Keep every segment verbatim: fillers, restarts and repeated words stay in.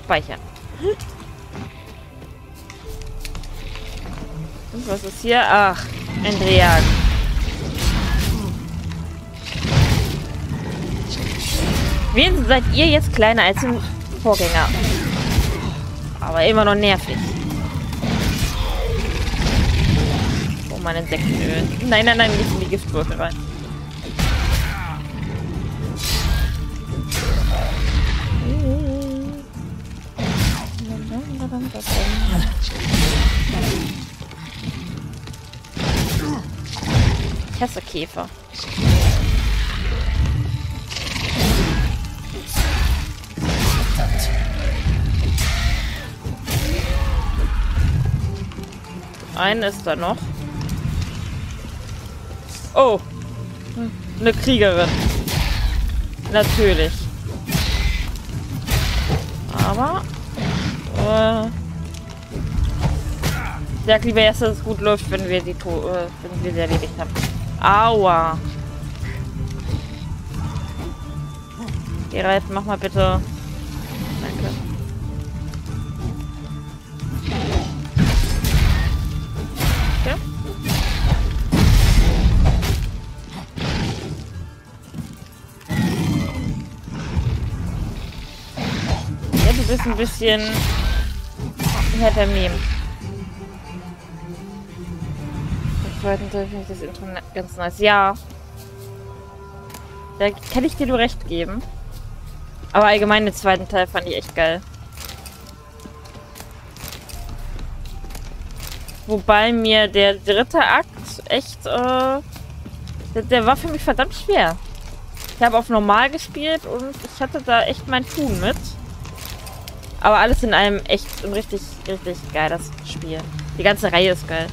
speichern. Und was ist hier? Ach, ein Dreijagd. Wenigstens seid ihr jetzt kleiner als im Vorgänger. Aber immer noch nervig. Oh, mein Insektenöl. Nein, nein, nein, nicht in die Giftwürfel rein. Ich hasse Käfer. Einen ist da noch. Oh. Eine Kriegerin. Natürlich. Aber. Äh, ich sag lieber erst, dass es gut läuft, wenn wir, die to äh, wenn wir sie erledigt haben. Aua. Geralt, mach mal bitte. Danke. Okay. Ja, du bist ein bisschen härter Meme. Im zweiten Teil finde ich das Intro ganz nice. Ja. Da kann ich dir nur recht geben. Aber allgemein den zweiten Teil fand ich echt geil. Wobei mir der dritte Akt echt, äh, der, der war für mich verdammt schwer. Ich habe auf normal gespielt und ich hatte da echt mein Tun mit. Aber alles in einem echt ein richtig, richtig geiles Spiel. Die ganze Reihe ist geil.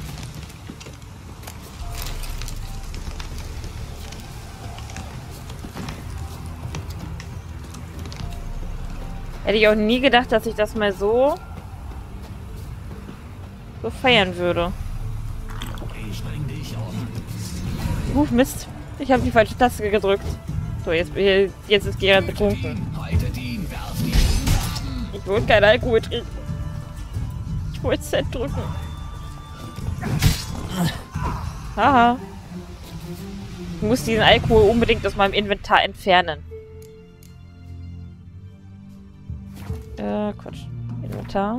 Hätte ich auch nie gedacht, dass ich das mal so so feiern würde. Uh, Mist. Ich habe die falsche Taste gedrückt. So, jetzt, jetzt ist Geralt betrunken. Ich wollte keinen Alkohol trinken. Ich wollte Z drücken. Haha. Ich muss diesen Alkohol unbedingt aus meinem Inventar entfernen. Äh, Quatsch. Inventar.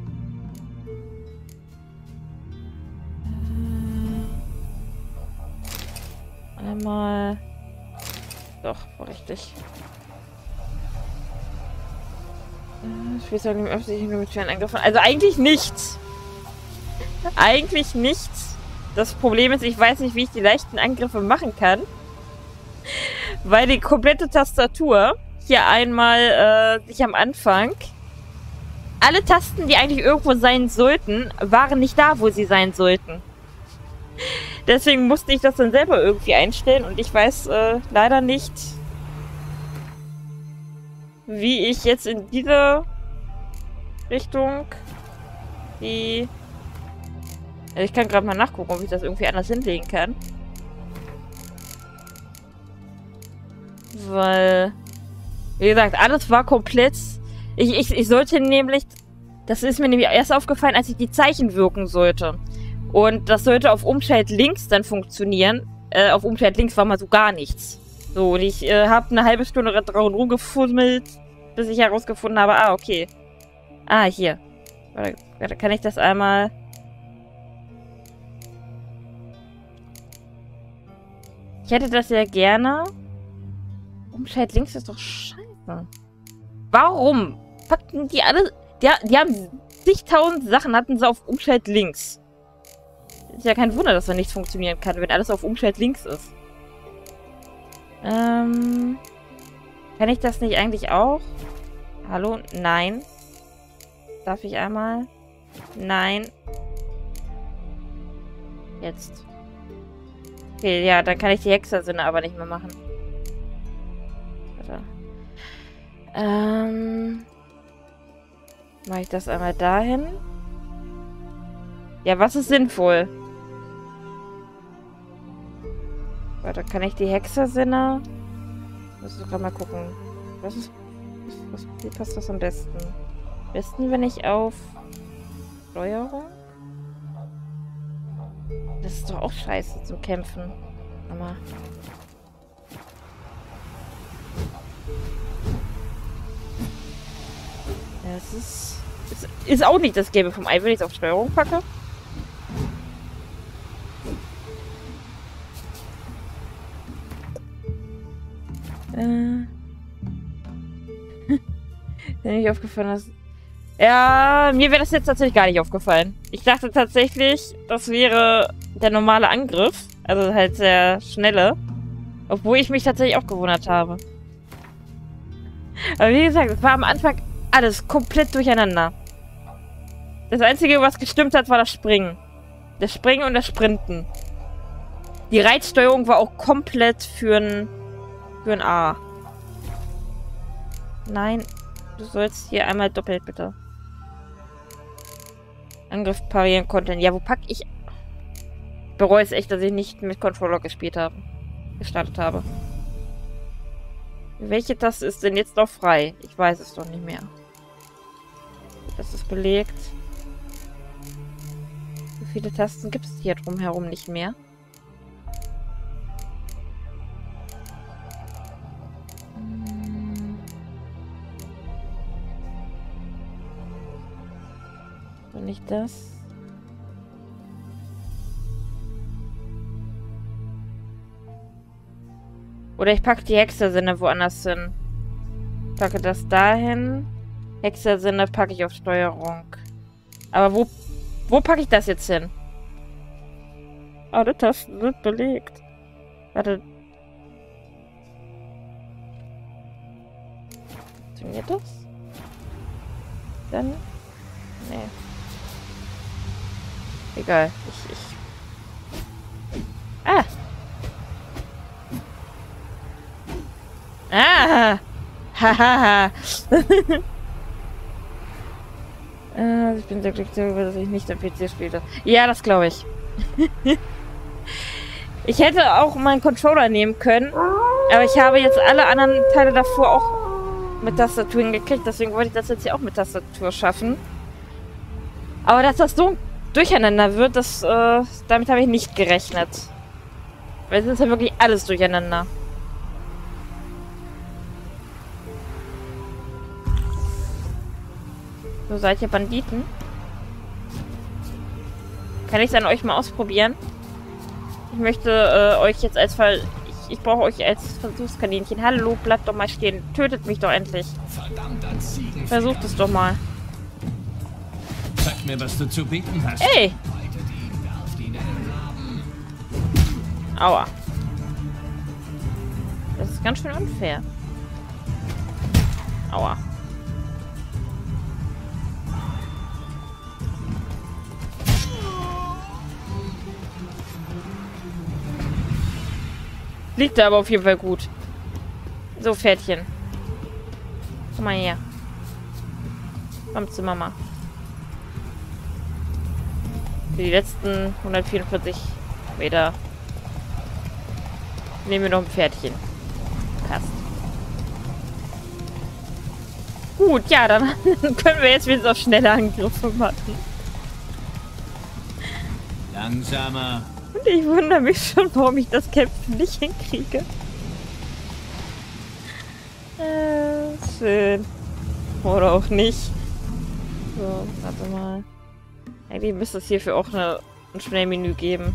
Einmal. Doch, war richtig. Ich weiß auch nicht, ob sich nur mit schweren Angriffen. Also eigentlich nichts. Eigentlich nichts. Das Problem ist, ich weiß nicht, wie ich die leichten Angriffe machen kann. Weil die komplette Tastatur hier einmal äh, sich am Anfang. Alle Tasten, die eigentlich irgendwo sein sollten, waren nicht da, wo sie sein sollten. Deswegen musste ich das dann selber irgendwie einstellen und ich weiß äh, leider nicht, wie ich jetzt in diese Richtung die... Also ich kann gerade mal nachgucken, ob ich das irgendwie anders hinlegen kann. Weil, wie gesagt, alles war komplett... Ich, ich, ich sollte nämlich... Das ist mir nämlich erst aufgefallen, als ich die Zeichen wirken sollte. Und das sollte auf Umschalt links dann funktionieren. Äh, auf Umschalt links war mal so gar nichts. So, und ich äh, habe eine halbe Stunde dran rumgefummelt, bis ich herausgefunden habe, ah, okay. Ah, hier. Warte, warte, kann ich das einmal... Ich hätte das ja gerne... Umschalt links ist doch scheiße. Warum packten die alle... Die, die haben zigtausend Sachen, hatten sie auf Umschalt links. Ist ja kein Wunder, dass da nichts funktionieren kann, wenn alles auf Umschalt links ist. Ähm... Kann ich das nicht eigentlich auch? Hallo? Nein. Darf ich einmal? Nein. Jetzt. Okay, ja, dann kann ich die Hexersinne aber nicht mehr machen. Warte. Ähm... Mache ich das einmal dahin? Ja, was ist sinnvoll? Warte, kann ich die Hexersinne... Muss ich gerade mal gucken. Was ist... Was, wie passt das am besten? Besten, wenn ich auf Steuerung. Das ist doch auch scheiße zum Kämpfen. Mama. Ja, es ist, ist. Ist auch nicht das Gelbe vom Ei, wenn ich es auf Steuerung packe. Äh. Wenn nicht aufgefallen ist. Ja, mir wäre das jetzt tatsächlich gar nicht aufgefallen. Ich dachte tatsächlich, das wäre der normale Angriff. Also halt der schnelle. Obwohl ich mich tatsächlich auch gewundert habe. Aber wie gesagt, es war am Anfang alles komplett durcheinander. Das Einzige, was gestimmt hat, war das Springen. Das Springen und das Sprinten. Die Reitsteuerung war auch komplett für ein, für ein A. Nein, du sollst hier einmal doppelt, bitte. Angriff parieren konnten. Ja, wo pack ich... Ich bereue es echt, dass ich nicht mit Controller gespielt habe. Gestartet habe. Welche Taste ist denn jetzt noch frei? Ich weiß es doch nicht mehr. Das ist belegt. Wie viele Tasten gibt es hier drumherum nicht mehr? Hm. So, nicht das. Oder ich packe die Hexersinne woanders hin. Packe das dahin. Hexersinne packe ich auf Steuerung. Aber wo, wo packe ich das jetzt hin? Alle Tasten sind belegt. Warte. Funktioniert das? Dann? Nee. Egal. Ich, ich... Ah! Ah! Hahaha! äh, ich bin sehr glücklich darüber, dass ich nicht am P C spiele. Ja, das glaube ich. Ich hätte auch meinen Controller nehmen können, aber ich habe jetzt alle anderen Teile davor auch mit Tastatur hingekriegt, deswegen wollte ich das jetzt hier auch mit Tastatur schaffen. Aber dass das so durcheinander wird, das, äh, damit habe ich nicht gerechnet. Weil es ist ja wirklich alles durcheinander. So, seid ihr Banditen? Kann ich es an euch mal ausprobieren? Ich möchte äh, euch jetzt als Fall... Ich, ich brauche euch als Versuchskaninchen. Hallo, bleibt doch mal stehen. Tötet mich doch endlich. Versucht es doch mal. Sag mir, was du zu bieten hast. Ey! Aua. Das ist ganz schön unfair. Aua. Liegt da aber auf jeden Fall gut. So, Pferdchen. Komm mal her. Komm zu Mama. Für die letzten hundertvierundvierzig Meter nehmen wir noch ein Pferdchen. Passt. Gut, ja, dann können wir jetzt wieder auf schnelle Angriffe machen. Langsamer. Und ich wundere mich schon, warum ich das Kämpfen nicht hinkriege. Äh, schön. Oder auch nicht. So, warte mal. Eigentlich müsste es hierfür auch eine, ein Schnellmenü geben.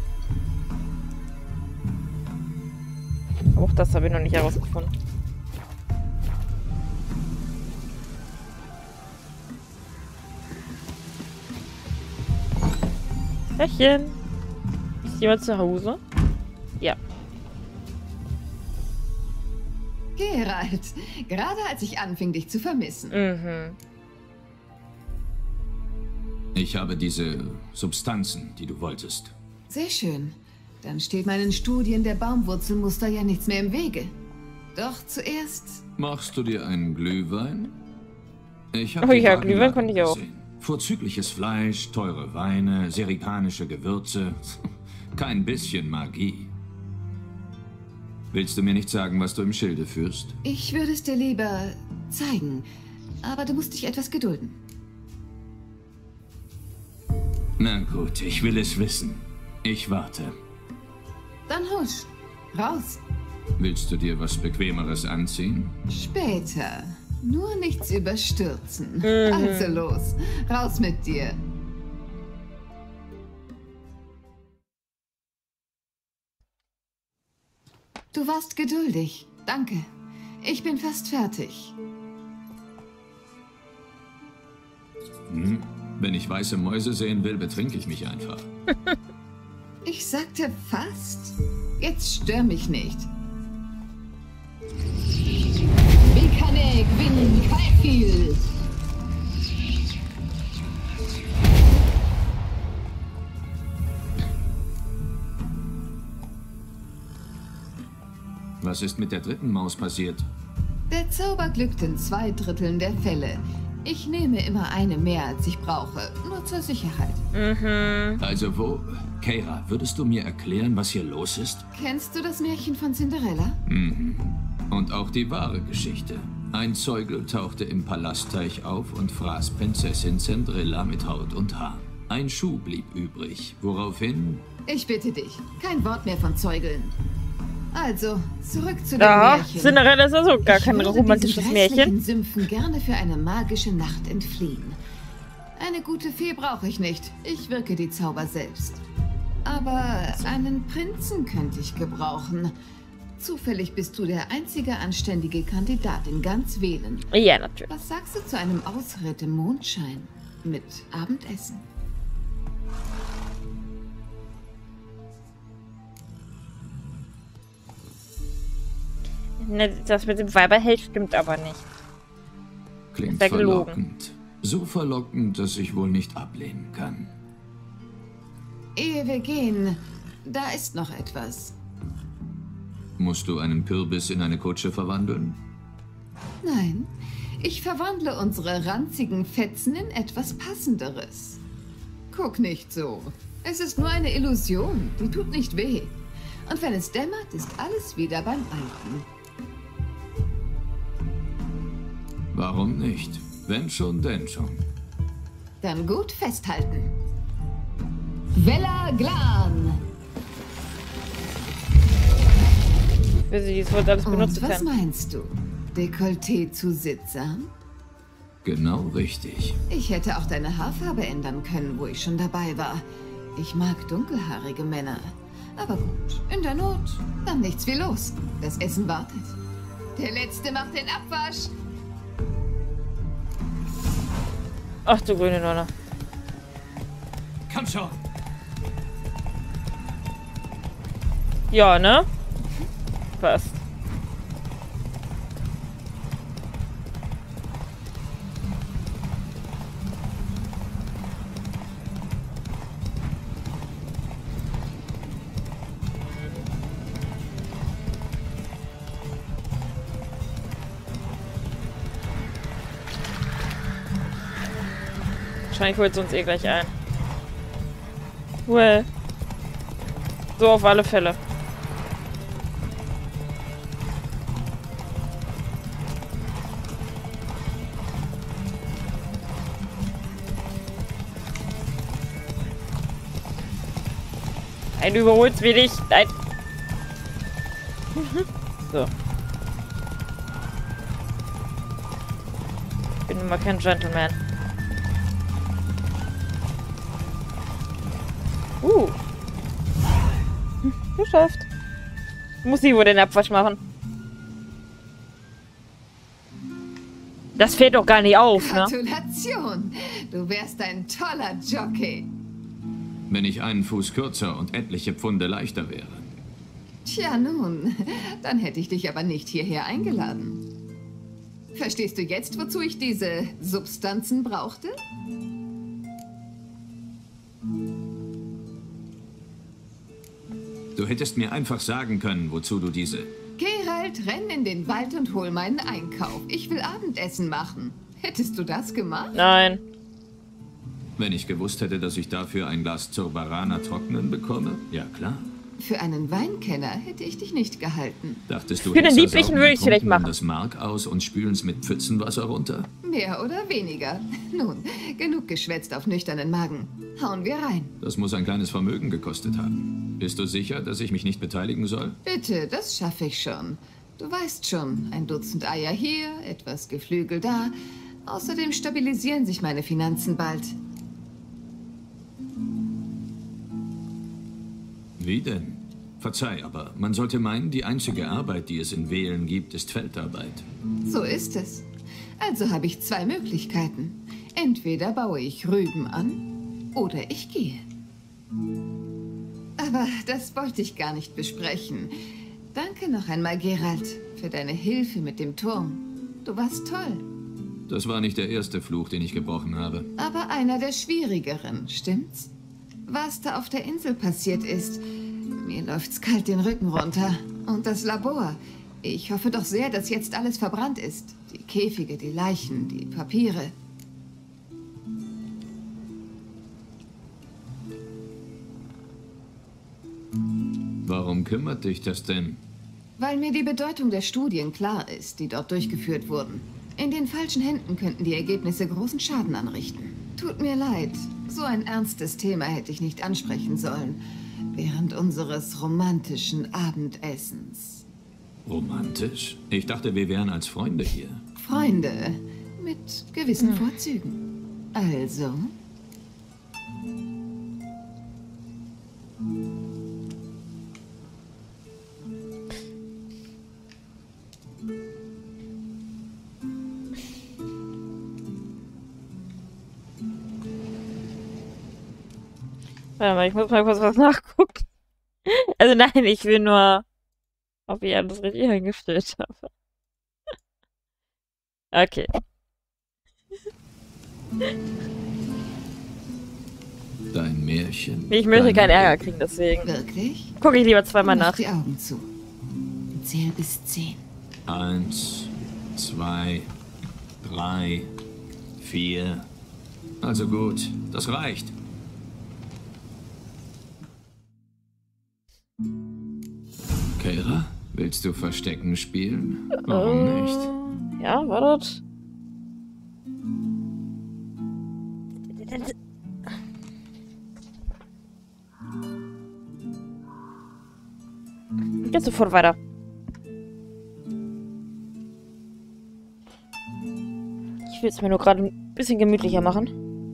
Auch das habe ich noch nicht herausgefunden. Pärchen. Ist jemand zu Hause? Ja. Geralt, gerade als ich anfing, dich zu vermissen. Mhm. Ich habe diese Substanzen, die du wolltest. Sehr schön. Dann steht meinen Studien der Baumwurzelmuster ja nichts mehr im Wege. Doch zuerst... Machst du dir einen Glühwein? Ich habe Oh ja, Glühwein konnte ich auch. gesehen. Vorzügliches Fleisch, teure Weine, serikanische Gewürze. Kein bisschen Magie. Willst du mir nicht sagen, was du im Schilde führst? Ich würde es dir lieber zeigen. Aber du musst dich etwas gedulden. Na gut, ich will es wissen. Ich warte. Dann husch. Raus. Willst du dir was Bequemeres anziehen? Später. Nur nichts überstürzen. Mhm. Also los. Raus mit dir. Du warst geduldig. Danke. Ich bin fast fertig. Hm? Wenn ich weiße Mäuse sehen will, betrinke ich mich einfach. Ich sagte fast. Jetzt stör mich nicht. Bikanek Win Kaifield. Was ist mit der dritten Maus passiert? Der Zauber glückt in zwei Dritteln der Fälle. Ich nehme immer eine mehr, als ich brauche. Nur zur Sicherheit. Mhm. Also wo? Keira, würdest du mir erklären, was hier los ist? Kennst du das Märchen von Cinderella? Mhm. Und auch die wahre Geschichte. Ein Zeugel tauchte im Palastteich auf und fraß Prinzessin Cinderella mit Haut und Haar. Ein Schuh blieb übrig, woraufhin... Ich bitte dich, kein Wort mehr von Zeugeln. Also, zurück zu dem Ja, Märchen. Cinderella ist also gar Ich kein würde romantisches diesen Märchen. grässlichen Sümpfen gerne für eine magische Nacht entfliehen. Eine gute Fee brauche ich nicht. Ich wirke die Zauber selbst. Aber einen Prinzen könnte ich gebrauchen. Zufällig bist du der einzige anständige Kandidat in ganz Velen. Ja, natürlich. Was sagst du zu einem Ausritt im Mondschein? Mit Abendessen? Ne, das mit dem Weiberheld stimmt aber nicht. Klingt Ist ja gelogen. verlockend. So verlockend, dass ich wohl nicht ablehnen kann. Ehe wir gehen, da ist noch etwas. Musst du einen Kürbis in eine Kutsche verwandeln? Nein, ich verwandle unsere ranzigen Fetzen in etwas Passenderes. Guck nicht so. Es ist nur eine Illusion, die tut nicht weh. Und wenn es dämmert, ist alles wieder beim Alten. Warum nicht? Wenn schon, denn schon. Dann gut festhalten. Vella Glan! Für sie, es wird alles benutzen Und was können. meinst du? Dekolleté zu sittsam? Genau richtig. Ich hätte auch deine Haarfarbe ändern können, wo ich schon dabei war. Ich mag dunkelhaarige Männer. Aber gut, in der Not, dann nichts wie los. Das Essen wartet. Der Letzte macht den Abwasch. Ach du grüne Nonne. Komm schon! Ja, ne? Passt. Wahrscheinlich holt sie uns eh gleich ein. Well. So auf alle Fälle. Ein überholt's will ich. Nein. So. Ich bin immer kein Gentleman. Uh. Hm, geschafft. Muss sie wohl den Abwasch machen. Das fällt doch gar nicht auf, ne? Gratulation! Du wärst ein toller Jockey. Wenn ich einen Fuß kürzer und etliche Pfunde leichter wäre. Tja nun, dann hätte ich dich aber nicht hierher eingeladen. Verstehst du jetzt, wozu ich diese Substanzen brauchte? Du hättest mir einfach sagen können, wozu du diese... Geralt, renn in den Wald und hol meinen Einkauf. Ich will Abendessen machen. Hättest du das gemacht? Nein. Wenn ich gewusst hätte, dass ich dafür ein Glas Zurbarana trocknen bekomme? Ja, klar. Für einen Weinkenner hätte ich dich nicht gehalten. Dachtest du, Für den Hexer Lieblichen saugen würde ich's vielleicht Ertrunkenen machen. das Mark aus und spülen's mit Pfützenwasser runter? Mehr oder weniger. Nun, genug geschwätzt auf nüchternen Magen. Hauen wir rein. Das muss ein kleines Vermögen gekostet haben. Bist du sicher, dass ich mich nicht beteiligen soll? Bitte, das schaffe ich schon. Du weißt schon, ein Dutzend Eier hier, etwas Geflügel da. Außerdem stabilisieren sich meine Finanzen bald. Wie denn? Verzeih, aber man sollte meinen, die einzige Arbeit, die es in Wählen gibt, ist Feldarbeit. So ist es. Also habe ich zwei Möglichkeiten. Entweder baue ich Rüben an, oder ich gehe. Aber das wollte ich gar nicht besprechen. Danke noch einmal, Geralt, für deine Hilfe mit dem Turm. Du warst toll. Das war nicht der erste Fluch, den ich gebrochen habe. Aber einer der schwierigeren, stimmt's? Was da auf der Insel passiert ist, mir läuft's kalt den Rücken runter. Und das Labor. Ich hoffe doch sehr, dass jetzt alles verbrannt ist. Die Käfige, die Leichen, die Papiere. Warum kümmert dich das denn? Weil mir die Bedeutung der Studien klar ist, die dort durchgeführt wurden. In den falschen Händen könnten die Ergebnisse großen Schaden anrichten. Tut mir leid, so ein ernstes Thema hätte ich nicht ansprechen sollen. Während unseres romantischen Abendessens. Romantisch? Ich dachte, wir wären als Freunde hier. Freunde, mit gewissen Vorzügen. Also? Warte mal, ich muss mal kurz was nachgucken. Also nein, ich will nur, ob ich alles richtig eingestellt habe. Okay. Dein Märchen. Ich möchte deine keinen Ärger Welt. kriegen, deswegen Wirklich? gucke ich lieber zweimal Mach nach. die Augen zu. Zähl bis zehn. Eins, zwei, drei, vier. Also gut, das reicht. Keira, willst du Verstecken spielen? Warum nicht? Äh, Ja, wartet. Geht sofort weiter. Ich will es mir nur gerade ein bisschen gemütlicher machen.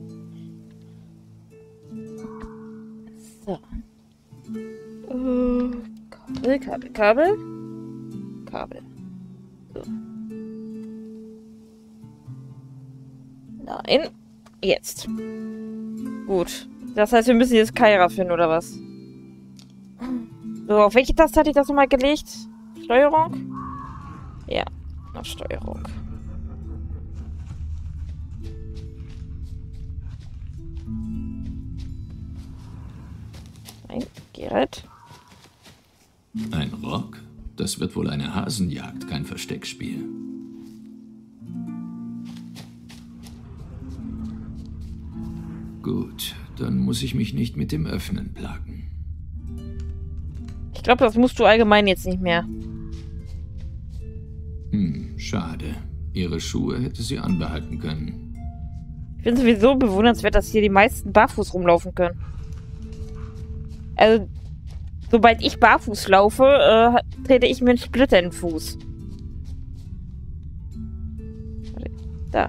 So. Äh, Kabel, Kabel, Kabel. Kabel. So. Nein. Jetzt. Gut. Das heißt, wir müssen jetzt Keira finden, oder was? So, auf welche Taste hatte ich das nochmal gelegt? Steuerung? Ja, auf Steuerung. Nein, Geralt. Ein Rock? Das wird wohl eine Hasenjagd, kein Versteckspiel. Gut, dann muss ich mich nicht mit dem Öffnen plagen. Ich glaube, das musst du allgemein jetzt nicht mehr. Hm, schade. Ihre Schuhe hätte sie anbehalten können. Ich bin sowieso bewundernswert, dass hier die meisten barfuß rumlaufen können. Also, sobald ich barfuß laufe, äh, trete ich mir einen Splitter in den Fuß. Da.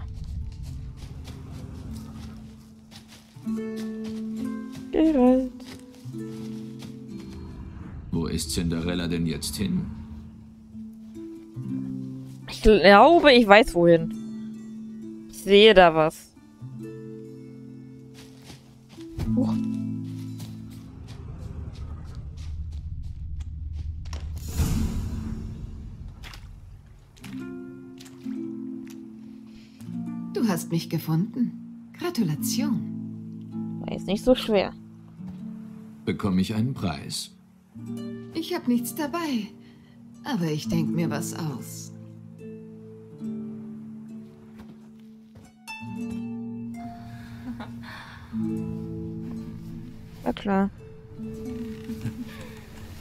Geralt. Wo ist Cinderella denn jetzt hin? Ich glaube, ich weiß wohin. Ich sehe da was. Huch. Du hast mich gefunden. Gratulation. War jetzt nicht so schwer. Bekomme ich einen Preis? Ich habe nichts dabei. Aber ich denke mir was aus. Na klar.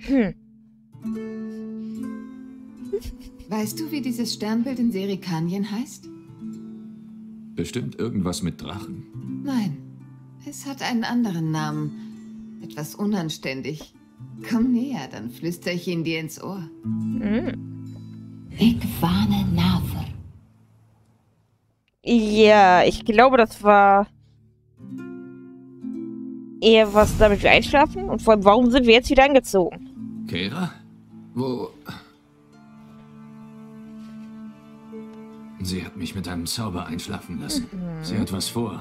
Hm. Weißt du, wie dieses Sternbild in Serikanien heißt? Bestimmt irgendwas mit Drachen. Nein, es hat einen anderen Namen. Etwas unanständig. Komm näher, dann flüstere ich ihn dir ins Ohr. Hm. Ich warne Naver. Ja, ich glaube, das war eher was, damit wir einschlafen. Und vor allem, warum sind wir jetzt wieder angezogen? Kera? Wo... Sie hat mich mit einem Zauber einschlafen lassen. Mhm. Sie hat was vor.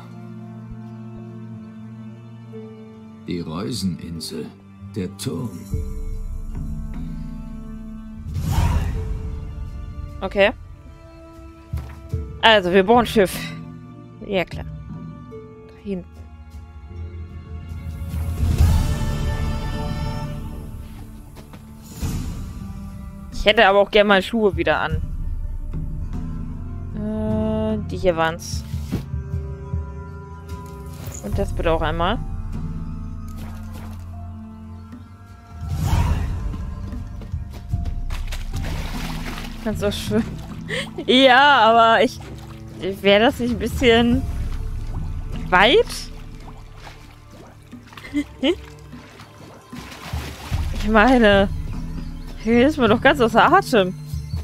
Die Reuseninsel. Der Turm. Okay. Also, wir brauchen ein Schiff. Ja, klar. Da hinten. Ich hätte aber auch gerne mal Schuhe wieder an. Äh, die hier waren's. Und das bitte auch einmal. Kannst du auch schwimmen. Ja, aber ich... Wäre das nicht ein bisschen... weit? Ich meine... Hier ist mir doch ganz außer Atem.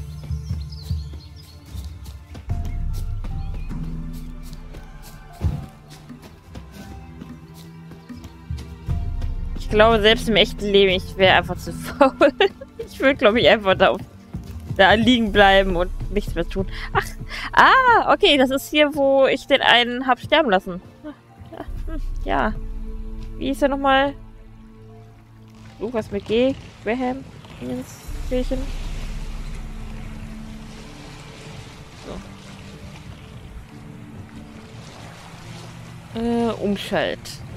Ich glaube, selbst im echten Leben, ich wäre einfach zu faul. Ich würde, glaube ich, einfach da, da liegen bleiben und nichts mehr tun. Ach, ah, okay, das ist hier, wo ich den einen hab sterben lassen. Ja. Wie ist er nochmal? Irgendwas mit G? Graham? Ins Kirchen. So. Äh, Umschalt.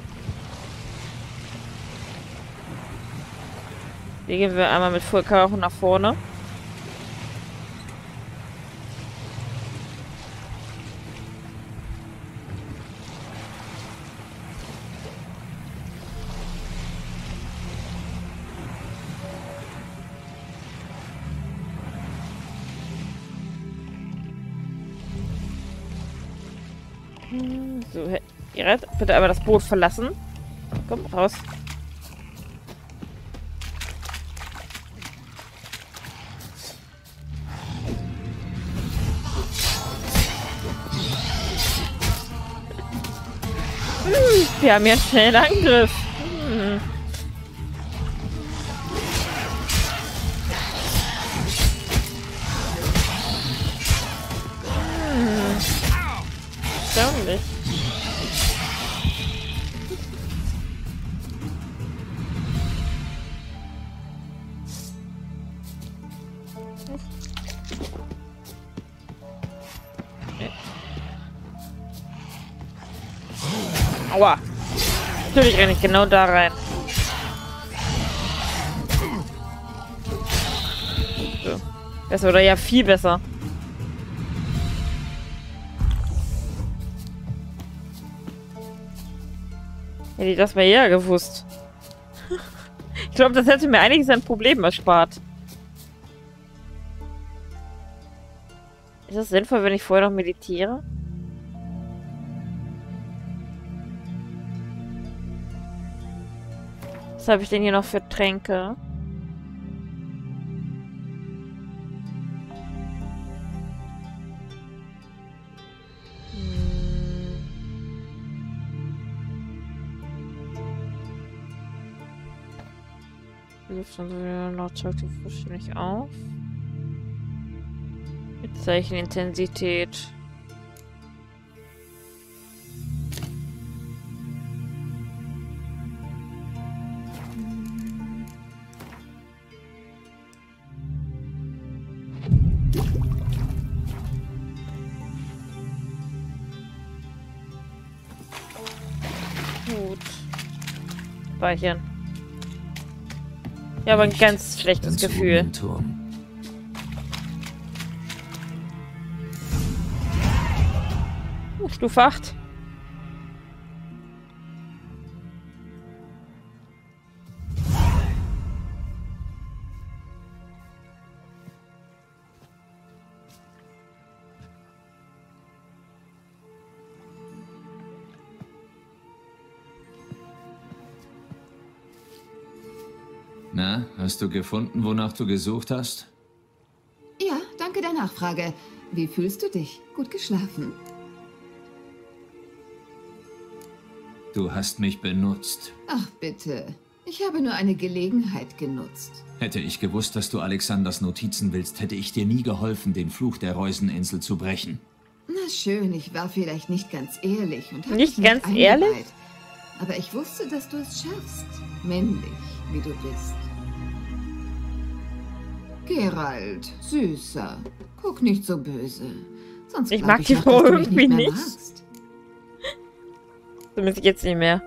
Hier gehen wir einmal mit Full Karacho nach vorne. So, Gerrit, bitte einmal das Boot verlassen. Komm, raus. Hm, wir haben ja schnell einen Angriff. Hm. Hm. Erstaunlich. Aua. Natürlich renne ich genau da rein. So. Besser oder ja viel besser. Hätte ich das mal eher gewusst. Ich glaube, das hätte mir einiges an Problemen erspart. Ist das sinnvoll, wenn ich vorher noch meditiere? Was habe ich denn hier noch für Tränke? Lautstärke wahrscheinlich auf. Mit Zeichenintensität. Gut. Speichern. Ja, aber ein ganz schlechtes ganz Gefühl. Uh, Stufe acht. Na, hast du gefunden, wonach du gesucht hast? Ja, danke der Nachfrage. Wie fühlst du dich? Gut geschlafen? Du hast mich benutzt. Ach bitte. Ich habe nur eine Gelegenheit genutzt. Hätte ich gewusst, dass du Alexanders Notizen willst, hätte ich dir nie geholfen, den Fluch der Reuseninsel zu brechen. Na schön, ich war vielleicht nicht ganz ehrlich und habe Nicht mich ganz eingeweiht. ehrlich? Aber ich wusste, dass du es schaffst. Männlich, wie du bist. Geralt, Süßer, guck nicht so böse. Sonst Ich glaub mag die noch, Frau dass du mich irgendwie mehr nicht. magst. Zumindest jetzt nicht mehr.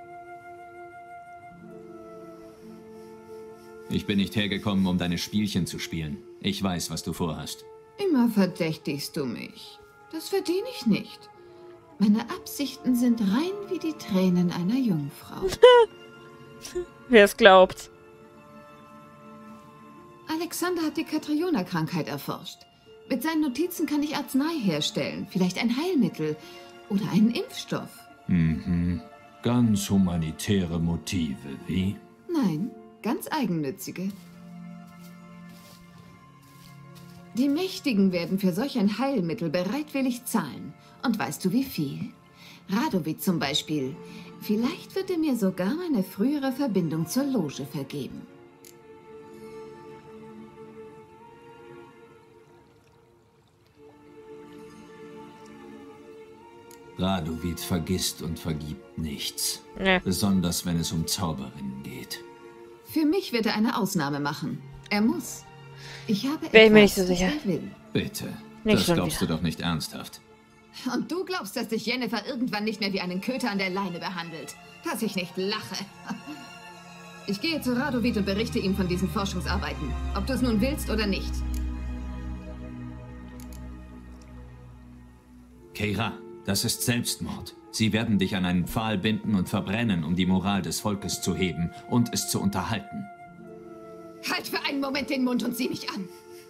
Ich bin nicht hergekommen, um deine Spielchen zu spielen. Ich weiß, was du vorhast. Immer verdächtigst du mich. Das verdiene ich nicht. Meine Absichten sind rein wie die Tränen einer Jungfrau. Wer es glaubt. Alexander hat die Katriona-Krankheit erforscht. Mit seinen Notizen kann ich Arznei herstellen, vielleicht ein Heilmittel oder einen Impfstoff. Mhm. Ganz humanitäre Motive, wie? Nein, ganz eigennützige. Die Mächtigen werden für solch ein Heilmittel bereitwillig zahlen. Und weißt du wie viel? Radovid zum Beispiel. Vielleicht wird er mir sogar meine frühere Verbindung zur Loge vergeben. Radovid vergisst und vergibt nichts. Nee. Besonders, wenn es um Zauberinnen geht. Für mich wird er eine Ausnahme machen. Er muss. Ich habe Bin ich mir etwas, nicht so sicher. was er will. Bitte. Nicht Das schon glaubst wieder. du doch nicht ernsthaft. Und du glaubst, dass dich Jennifer irgendwann nicht mehr wie einen Köter an der Leine behandelt? Dass ich nicht lache. Ich gehe zu Radovid und berichte ihm von diesen Forschungsarbeiten. Ob du es nun willst oder nicht. Keira, das ist Selbstmord. Sie werden dich an einen Pfahl binden und verbrennen, um die Moral des Volkes zu heben und es zu unterhalten. Halt für einen Moment den Mund und sieh mich an.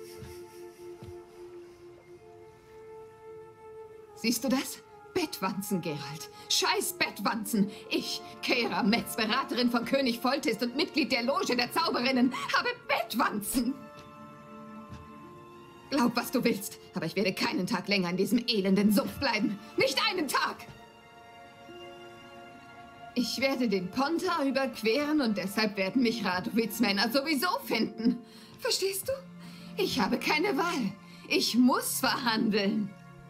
Siehst du das? Bettwanzen, Geralt. Scheiß Bettwanzen. Ich, Keira Metz, Beraterin von König Foltest und Mitglied der Loge der Zauberinnen, habe Bettwanzen. Glaub, was du willst, aber ich werde keinen Tag länger in diesem elenden Sumpf bleiben. Nicht einen Tag! Ich werde den Pontar überqueren und deshalb werden mich Radovids Männer sowieso finden. Verstehst du? Ich habe keine Wahl. Ich muss verhandeln.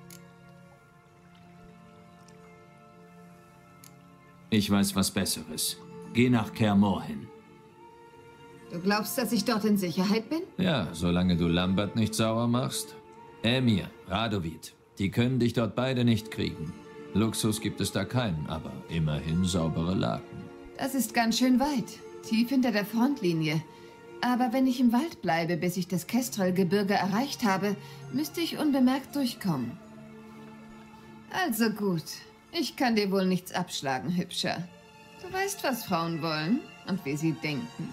Ich weiß was Besseres. Geh nach Kaer Morhen. Du glaubst, dass ich dort in Sicherheit bin? Ja, solange du Lambert nicht sauer machst. Emir, Radovid, die können dich dort beide nicht kriegen. Luxus gibt es da keinen, aber immerhin saubere Laken. Das ist ganz schön weit, tief hinter der Frontlinie. Aber wenn ich im Wald bleibe, bis ich das Kestrel-Gebirge erreicht habe, müsste ich unbemerkt durchkommen. Also gut, ich kann dir wohl nichts abschlagen, Hübscher. Du weißt, was Frauen wollen und wie sie denken.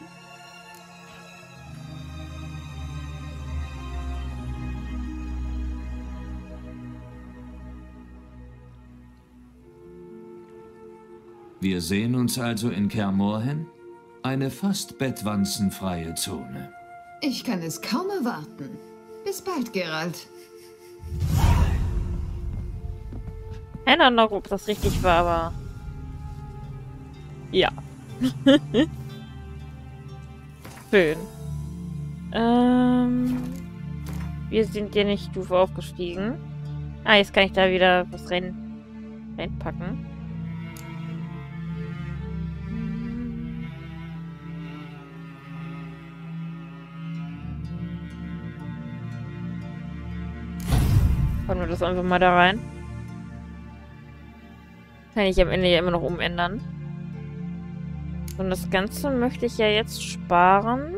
Wir sehen uns also in Kaer Morhen? Eine fast bettwanzenfreie Zone. Ich kann es kaum erwarten. Bis bald, Geralt. Keine Ahnung, ob das richtig war, aber... Ja. Schön. Ähm... Wir sind ja nicht Stufe aufgestiegen. Ah, jetzt kann ich da wieder was rein, reinpacken. Packen wir das einfach mal da rein. Kann ich am Ende ja immer noch umändern. Und das Ganze möchte ich ja jetzt sparen.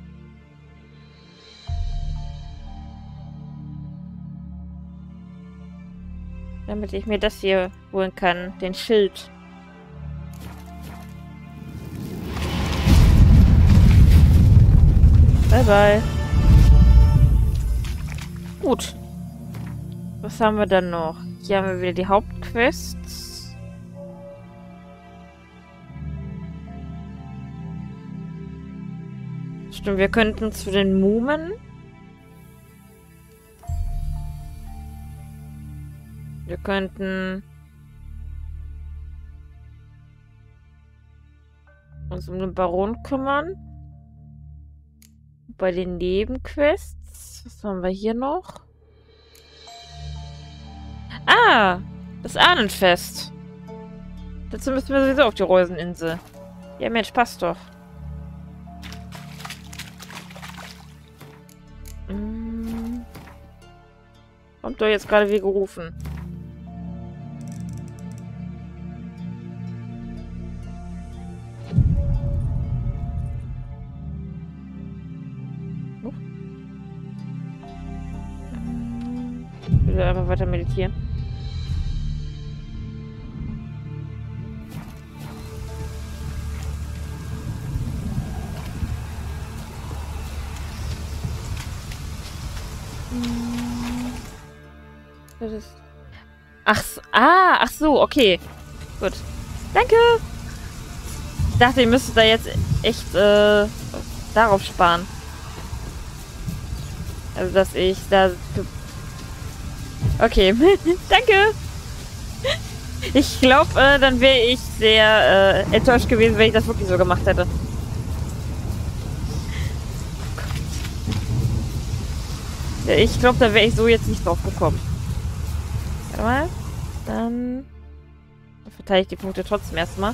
Damit ich mir das hier holen kann. Den Schild. Bye bye. Gut. Was haben wir dann noch? Hier haben wir wieder die Hauptquests. Stimmt, wir könnten zu den Mumen. Wir könnten uns um den Baron kümmern. Bei den Nebenquests. Was haben wir hier noch? Ah! Das Ahnenfest. Dazu müssen wir sowieso auf die Rosenininsel. Ja, Mensch, passt doch. Hm. Kommt doch jetzt gerade wie gerufen. Oh. Ich will einfach weiter meditieren. Das ist... Ach, ah, ach so, okay. Gut. Danke! Ich dachte, ihr müsstet da jetzt echt äh, darauf sparen. Also, dass ich da... Okay, danke! Ich glaube, äh, dann wäre ich sehr äh, enttäuscht gewesen, wenn ich das wirklich so gemacht hätte. Ja, ich glaube, da wäre ich so jetzt nicht drauf gekommen. Warte mal. Dann verteile ich die Punkte trotzdem erstmal.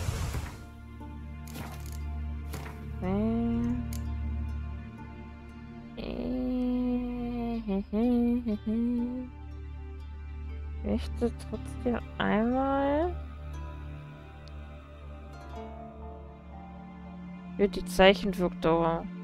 Ich möchte trotzdem einmal für die Zeichenwirkdauer.